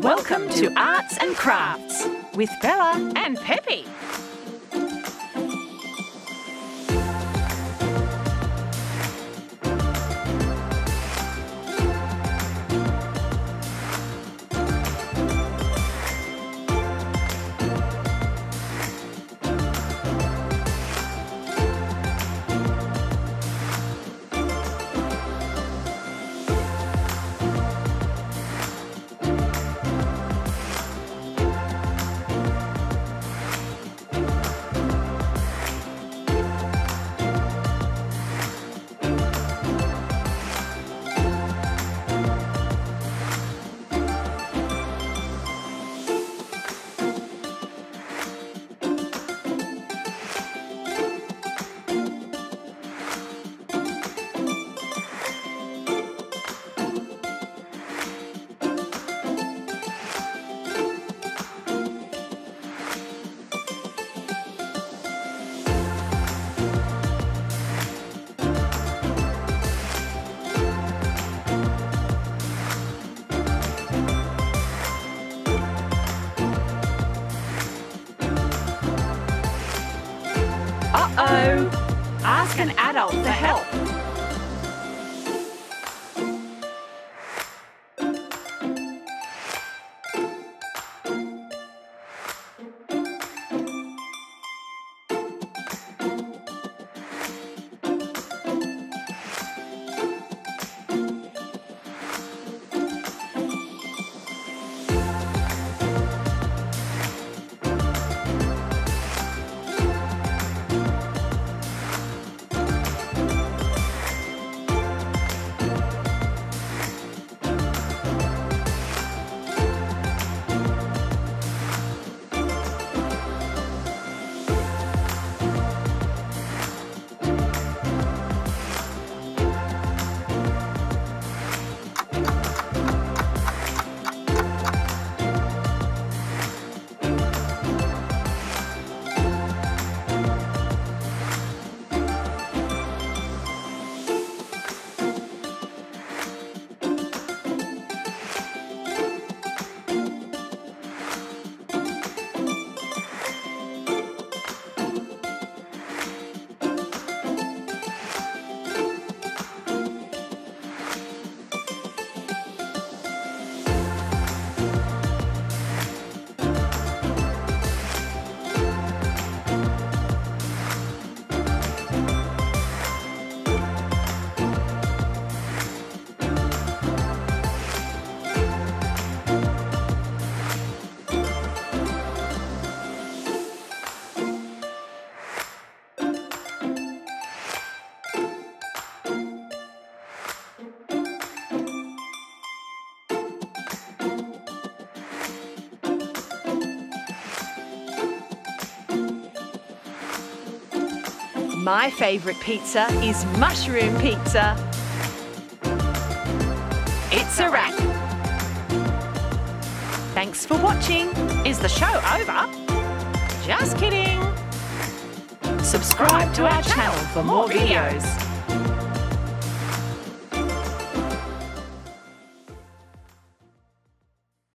Welcome to Arts and Crafts with Bella and Pepe. Uh-oh! Ask an adult for help. My favourite pizza is mushroom pizza. It's a wrap. Thanks for watching. Is the show over? Just kidding. Subscribe to our channel for more videos.